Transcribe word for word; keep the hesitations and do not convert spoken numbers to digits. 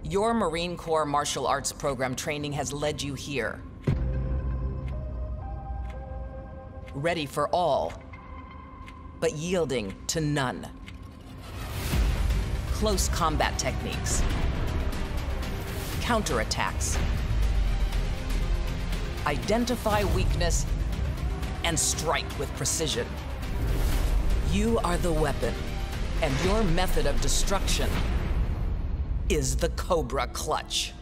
Your Marine Corps martial arts program training has led you here. Ready for all, but yielding to none. Close combat techniques, counterattacks, identify weakness, and strike with precision. You are the weapon, and your method of destruction is the Cobra Clutch.